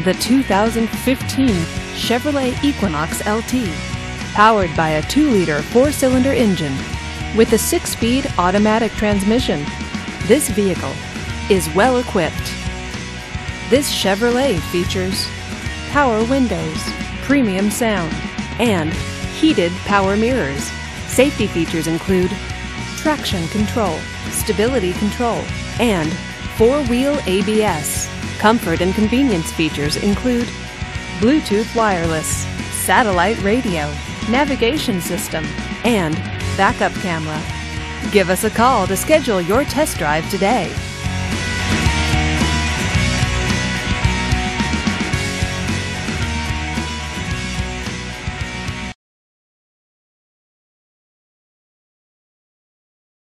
the 2015 Chevrolet Equinox LT, powered by a 2-liter 4-cylinder engine with a 6-speed automatic transmission. This vehicle is well equipped. This Chevrolet features power windows, premium sound, and heated power mirrors. Safety features include traction control, stability control, and 4-wheel ABS. Comfort and convenience features include Bluetooth wireless, satellite radio, navigation system, and backup camera. Give us a call to schedule your test drive today.